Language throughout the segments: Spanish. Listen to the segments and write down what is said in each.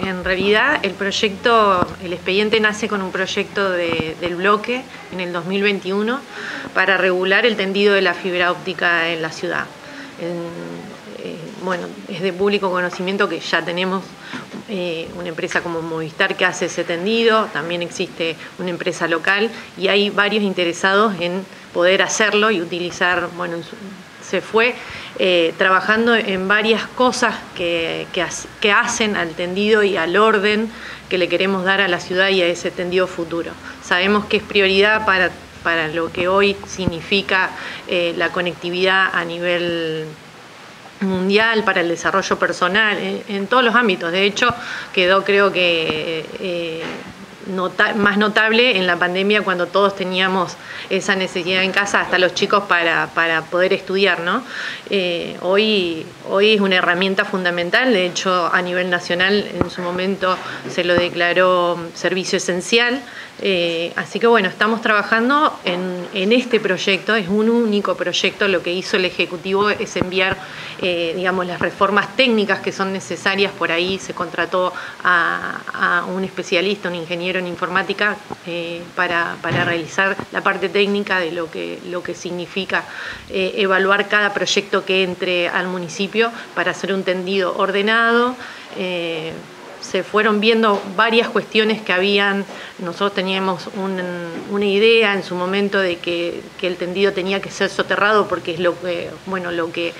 en realidad el proyecto, el expediente nace con un proyecto del bloque en el 2021 para regular el tendido de la fibra óptica en la ciudad. Bueno, es de público conocimiento que ya tenemos una empresa como Movistar que hace ese tendido, también existe una empresa local y hay varios interesados en poder hacerlo y utilizar, bueno, se fue trabajando en varias cosas que hacen al tendido y al orden que le queremos dar a la ciudad y a ese tendido futuro. Sabemos que es prioridad para lo que hoy significa la conectividad a nivel mundial, para el desarrollo personal, en todos los ámbitos. De hecho, quedó, creo que más notable en la pandemia, cuando todos teníamos esa necesidad en casa, hasta los chicos, para poder estudiar, ¿no? Hoy es una herramienta fundamental. De hecho, a nivel nacional en su momento se lo declaró servicio esencial. Así que bueno, estamos trabajando en este proyecto. Es un único proyecto. Lo que hizo el Ejecutivo es enviar digamos, las reformas técnicas que son necesarias. Por ahí se contrató a un especialista, un ingeniero en informática, para realizar la parte técnica de lo que significa evaluar cada proyecto que entre al municipio para hacer un tendido ordenado. Se fueron viendo varias cuestiones que habían. Nosotros teníamos una idea en su momento de que el tendido tenía que ser soterrado porque es lo que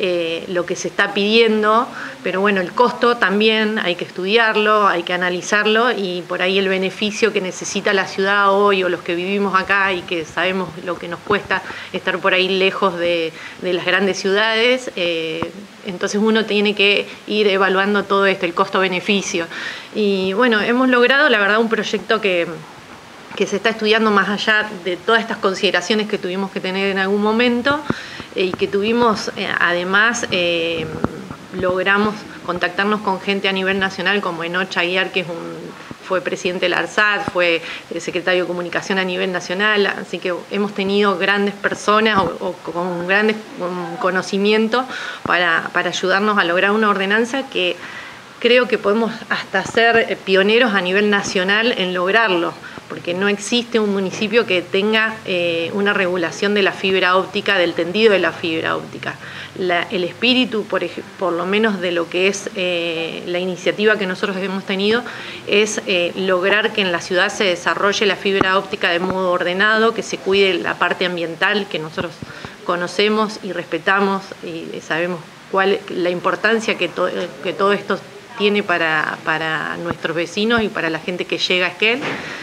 se está pidiendo, pero bueno, el costo también hay que estudiarlo, hay que analizarlo, y por ahí el beneficio que necesita la ciudad hoy, o los que vivimos acá y que sabemos lo que nos cuesta estar por ahí lejos de las grandes ciudades. Entonces uno tiene que ir evaluando todo esto, el costo-beneficio. Y bueno, hemos logrado, la verdad, un proyecto que se está estudiando más allá de todas estas consideraciones que tuvimos que tener en algún momento, y que tuvimos, además, logramos contactarnos con gente a nivel nacional, como Enoch Aguiar, que fue presidente del ARSAT, fue secretario de Comunicación a nivel nacional. Así que hemos tenido grandes personas o con grandes conocimiento para ayudarnos a lograr una ordenanza que creo que podemos hasta ser pioneros a nivel nacional en lograrlo, porque no existe un municipio que tenga una regulación de la fibra óptica, del tendido de la fibra óptica. El espíritu, por lo menos de lo que es la iniciativa que nosotros hemos tenido, es lograr que en la ciudad se desarrolle la fibra óptica de modo ordenado, que se cuide la parte ambiental que nosotros conocemos y respetamos, y sabemos la importancia que todo esto tiene para nuestros vecinos y para la gente que llega a Esquel.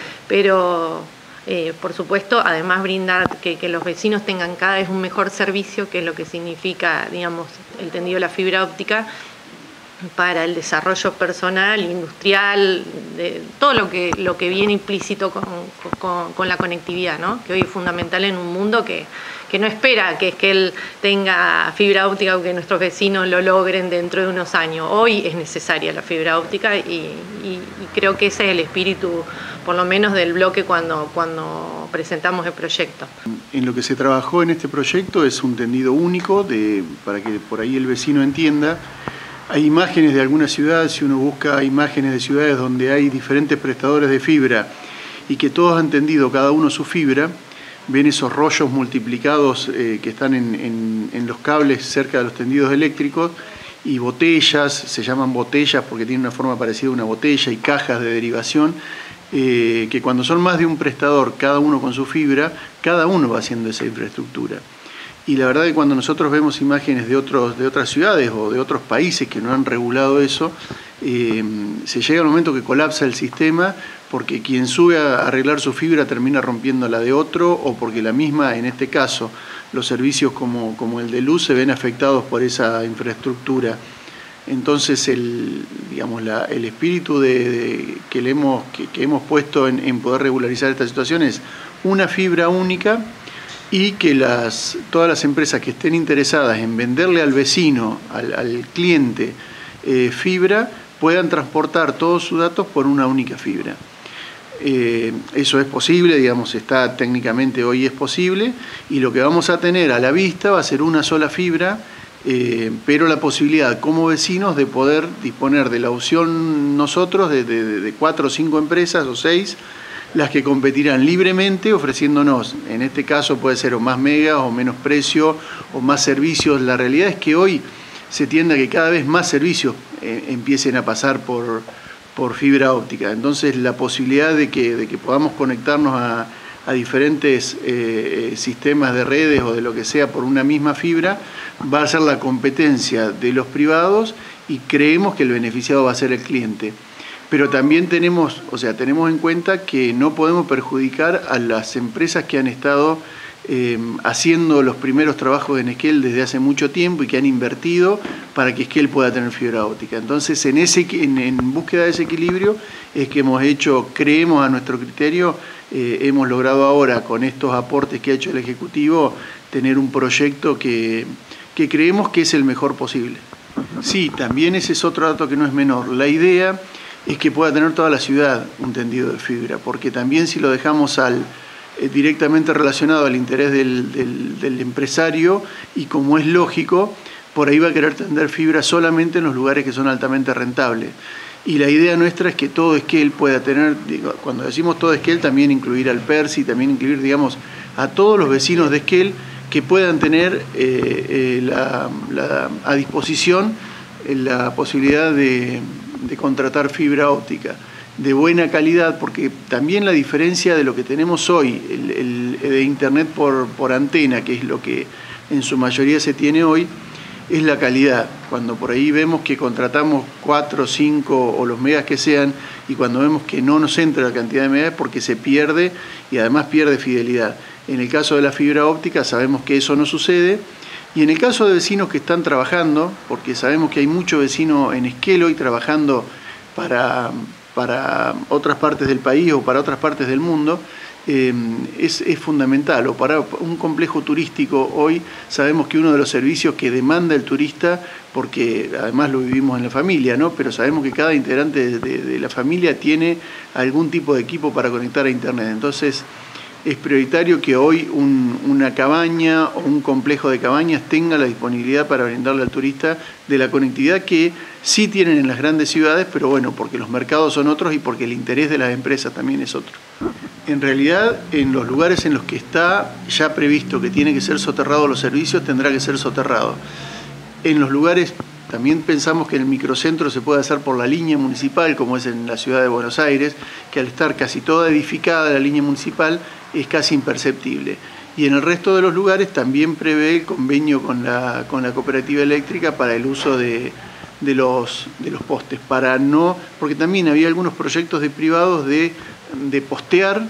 Pero por supuesto, además, brindar que los vecinos tengan cada vez un mejor servicio, que es lo que significa, digamos, el tendido de la fibra óptica para el desarrollo personal, industrial, de todo lo que viene implícito con la conectividad, ¿no? Que hoy es fundamental en un mundo que no espera que él tenga fibra óptica o que nuestros vecinos lo logren dentro de unos años. Hoy es necesaria la fibra óptica y creo que ese es el espíritu, por lo menos del bloque, cuando presentamos el proyecto. En lo que se trabajó en este proyecto es un tendido único, para que por ahí el vecino entienda. Hay imágenes de algunas ciudades, si uno busca imágenes de ciudades donde hay diferentes prestadores de fibra y que todos han tendido cada uno su fibra, ven esos rollos multiplicados que están en los cables cerca de los tendidos eléctricos, y botellas, se llaman botellas porque tienen una forma parecida a una botella, y cajas de derivación, que cuando son más de un prestador, cada uno con su fibra, cada uno va haciendo esa infraestructura. Y la verdad que cuando nosotros vemos imágenes de otras ciudades o de otros países que no han regulado eso, se llega al momento que colapsa el sistema, porque quien sube a arreglar su fibra termina rompiendo la de otro, o porque la misma, en este caso, los servicios como el de luz se ven afectados por esa infraestructura. Entonces el espíritu que hemos puesto en poder regularizar esta situación es una fibra única, y que todas las empresas que estén interesadas en venderle al vecino, al cliente, fibra, puedan transportar todos sus datos por una única fibra. Eso es posible, digamos, técnicamente hoy es posible, y lo que vamos a tener a la vista va a ser una sola fibra pero la posibilidad como vecinos de poder disponer de la opción nosotros de 4 o 5 empresas o 6, las que competirán libremente ofreciéndonos, en este caso puede ser o más megas o menos precio o más servicios. La realidad es que hoy se tiende a que cada vez más servicios empiecen a pasar por fibra óptica. Entonces la posibilidad de que podamos conectarnos a diferentes sistemas de redes o de lo que sea por una misma fibra va a ser la competencia de los privados y creemos que el beneficiado va a ser el cliente. Pero también tenemos en cuenta que no podemos perjudicar a las empresas que han estado haciendo los primeros trabajos en Esquel desde hace mucho tiempo y que han invertido para que Esquel pueda tener fibra óptica. Entonces, en búsqueda de ese equilibrio es que hemos hecho, creemos a nuestro criterio, hemos logrado ahora con estos aportes que ha hecho el Ejecutivo tener un proyecto que creemos que es el mejor posible. Sí, también ese es otro dato que no es menor. La idea es que pueda tener toda la ciudad un tendido de fibra, porque también si lo dejamos directamente relacionado al interés del empresario, y como es lógico, por ahí va a querer tender fibra solamente en los lugares que son altamente rentables. Y la idea nuestra es que todo Esquel pueda tener, cuando decimos todo Esquel, también incluir al Percy, también incluir, digamos, a todos los vecinos de Esquel que puedan tener a disposición la posibilidad de contratar fibra óptica de buena calidad, porque también la diferencia de lo que tenemos hoy, de internet por antena, que es lo que en su mayoría se tiene hoy, es la calidad. Cuando por ahí vemos que contratamos 4, 5 o los megas que sean, y cuando vemos que no nos entra la cantidad de megas, porque se pierde y además pierde fidelidad. En el caso de la fibra óptica sabemos que eso no sucede, y en el caso de vecinos que están trabajando, porque sabemos que hay muchos vecinos en Esquel hoy trabajando para otras partes del país o para otras partes del mundo, es fundamental. O para un complejo turístico hoy sabemos que uno de los servicios que demanda el turista, porque además lo vivimos en la familia, ¿no? Pero sabemos que cada integrante de la familia tiene algún tipo de equipo para conectar a internet. Entonces es prioritario que hoy una cabaña o un complejo de cabañas tenga la disponibilidad para brindarle al turista de la conectividad que sí tienen en las grandes ciudades, pero bueno, porque los mercados son otros y porque el interés de las empresas también es otro. En realidad, en los lugares en los que está ya previsto que tiene que ser soterrado los servicios, tendrá que ser soterrado. En los lugares, también pensamos que en el microcentro se puede hacer por la línea municipal, como es en la ciudad de Buenos Aires, que al estar casi toda edificada la línea municipal es casi imperceptible. Y en el resto de los lugares también prevé el convenio con la cooperativa eléctrica para el uso de los postes, porque también había algunos proyectos de privados de postear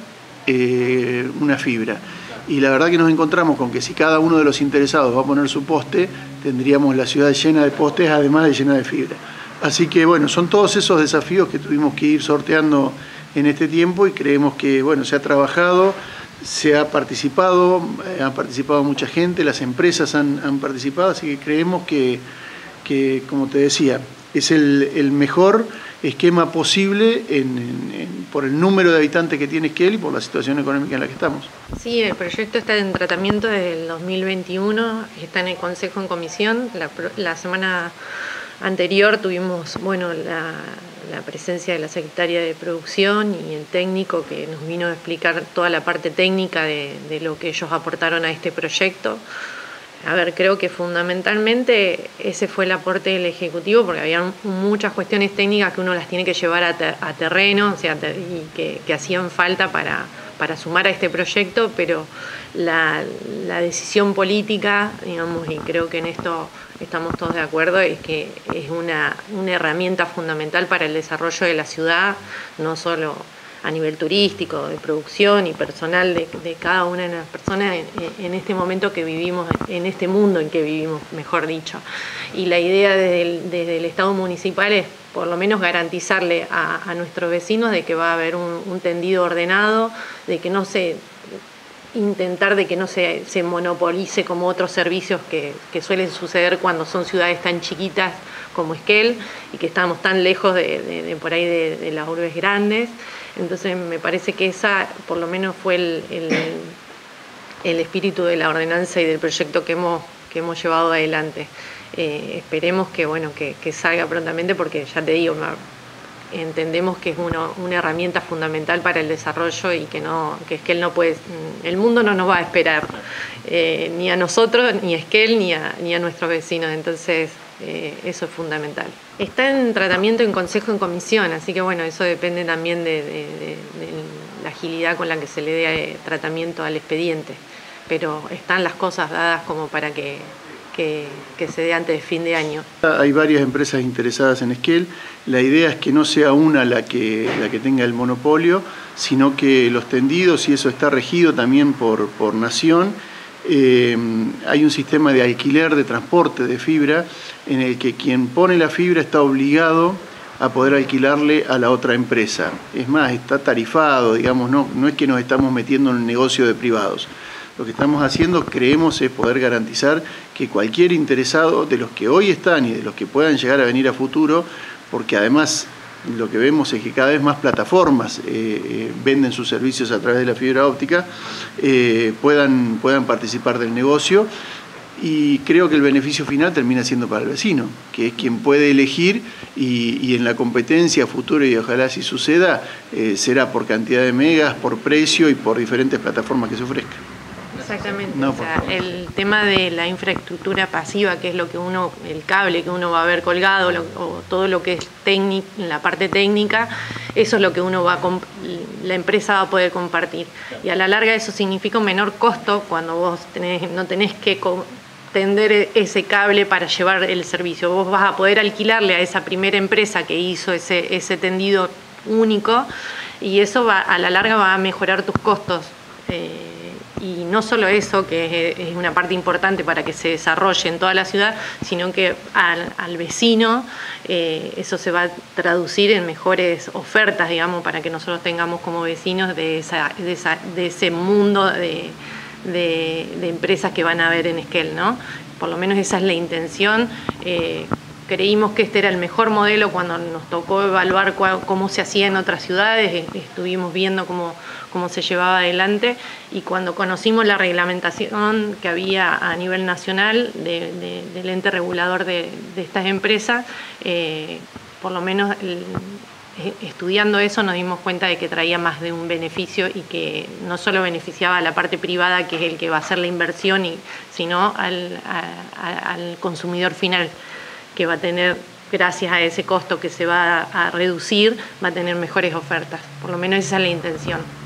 una fibra. Y la verdad que nos encontramos con que si cada uno de los interesados va a poner su poste, tendríamos la ciudad llena de postes, además de llena de fibra. Así que bueno, son todos esos desafíos que tuvimos que ir sorteando en este tiempo, y creemos que bueno, se ha trabajado, se ha participado mucha gente, las empresas han participado, así que creemos que como te decía, es el mejor esquema posible por el número de habitantes que tiene Esquel y por la situación económica en la que estamos. Sí, el proyecto está en tratamiento desde el 2021, está en el Consejo en comisión. La semana anterior tuvimos la presencia de la secretaria de Producción y el técnico que nos vino a explicar toda la parte técnica de lo que ellos aportaron a este proyecto. A ver, creo que fundamentalmente ese fue el aporte del Ejecutivo, porque había muchas cuestiones técnicas que uno las tiene que llevar a terreno, y que hacían falta para sumar a este proyecto, pero la decisión política, digamos, y creo que en esto estamos todos de acuerdo, es que es una herramienta fundamental para el desarrollo de la ciudad, no solo a nivel turístico, de producción y personal de cada una de las personas en este momento que vivimos, en este mundo en que vivimos, mejor dicho. Y la idea desde el Estado municipal es por lo menos garantizarle a nuestros vecinos de que va a haber un tendido ordenado, de que no se monopolice como otros servicios que suelen suceder cuando son ciudades tan chiquitas como Esquel y que estamos tan lejos por ahí de las urbes grandes. Entonces me parece que esa por lo menos fue el espíritu de la ordenanza y del proyecto que hemos hemos llevado adelante. Esperemos que, bueno, que salga prontamente, porque ya te digo, entendemos que es una herramienta fundamental para el desarrollo y que Esquel no puede, el mundo no nos va a esperar, ni a nosotros, ni a Esquel, ni a nuestros vecinos, entonces eso es fundamental. Está en tratamiento en consejo, en comisión, así que bueno, eso depende también de la agilidad con la que se le dé tratamiento al expediente, pero están las cosas dadas como para que se dé antes de fin de año. Hay varias empresas interesadas en Esquel. La idea es que no sea una la que tenga el monopolio, sino que los tendidos, y eso está regido también por Nación, hay un sistema de alquiler, de transporte de fibra, en el que quien pone la fibra está obligado a poder alquilarle a la otra empresa. Es más, está tarifado, digamos, no es que nos estamos metiendo en un negocio de privados. Lo que estamos haciendo, creemos, es poder garantizar que cualquier interesado, de los que hoy están y de los que puedan llegar a venir a futuro, porque además lo que vemos es que cada vez más plataformas venden sus servicios a través de la fibra óptica, puedan participar del negocio, y creo que el beneficio final termina siendo para el vecino, que es quien puede elegir, y en la competencia futura, y ojalá así suceda, será por cantidad de megas, por precio y por diferentes plataformas que se ofrezcan. Exactamente, no, o sea, el tema de la infraestructura pasiva, que es lo que el cable que uno va a ver colgado, o todo lo que es la parte técnica, eso es lo que la empresa va a poder compartir. Y a la larga eso significa un menor costo cuando vos no tenés que tender ese cable para llevar el servicio. Vos vas a poder alquilarle a esa primera empresa que hizo ese tendido único, y eso a la larga va a mejorar tus costos. Y no solo eso, que es una parte importante para que se desarrolle en toda la ciudad, sino que al vecino eso se va a traducir en mejores ofertas, digamos, para que nosotros tengamos como vecinos de ese mundo de empresas que van a haber en Esquel, ¿no? Por lo menos esa es la intención. Creímos que este era el mejor modelo cuando nos tocó evaluar cómo se hacía en otras ciudades, estuvimos viendo cómo se llevaba adelante, y cuando conocimos la reglamentación que había a nivel nacional del ente regulador de estas empresas, por lo menos estudiando eso nos dimos cuenta de que traía más de un beneficio, y que no solo beneficiaba a la parte privada, que es el que va a hacer la inversión, sino al consumidor final, que va a tener, gracias a ese costo que se va a reducir, va a tener mejores ofertas. Por lo menos esa es la intención.